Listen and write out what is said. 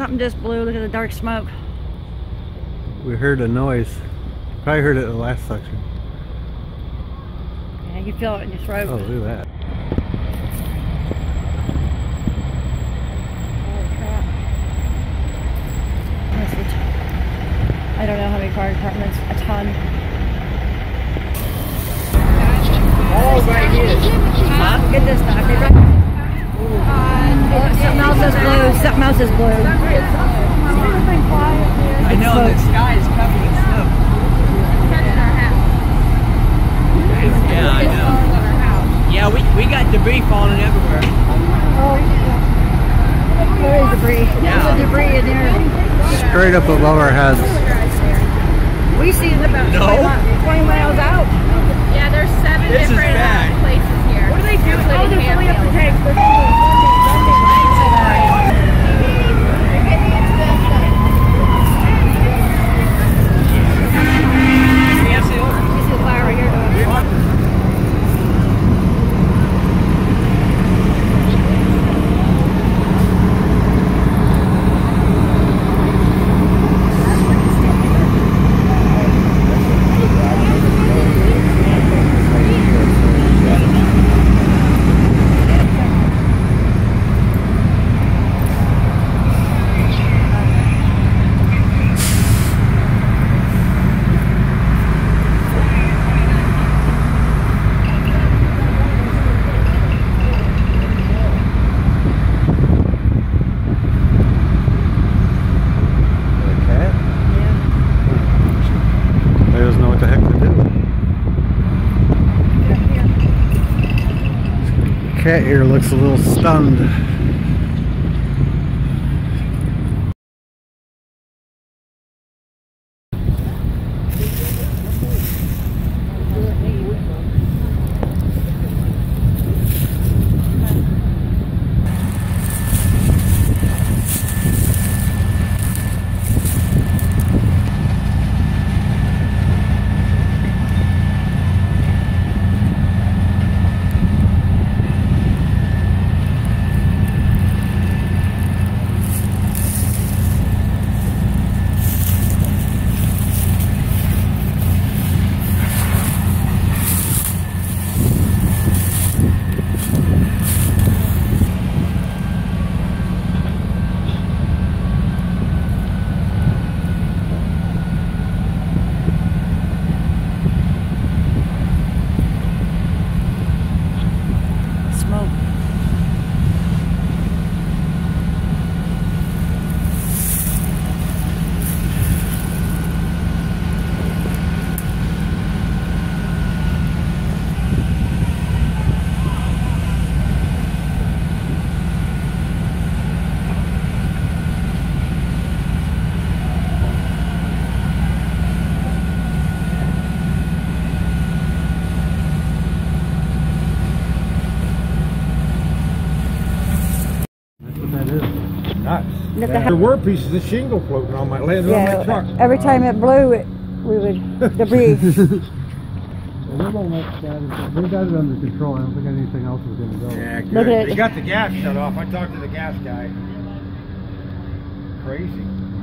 something just blew. Look at the dark smoke. We heard a noise. Probably heard it in the last section. Yeah, you feel it in your throat. Oh, look at that. Holy crap. I don't know how many fire departments. A ton. Oh, right here. Look at this stuff. Something else is blue. Something else is blue. I know, the sky is covered in snow. Yeah, I know. Yeah, we got debris falling everywhere. There is debris. Yeah. There's debris in there. Straight up above our heads. We see it about 20 miles out. Yeah, there's 7 This is different bad. places here. What do they do? Oh, they're filling up the tanks. Cat here looks a little stunned. There were pieces of shingle floating on my land on my truck. Every time it blew, we would debris. They got it under control. I don't think anything else is going to go. Yeah, good. Look at it. They got the gas shut off. I talked to the gas guy. Crazy.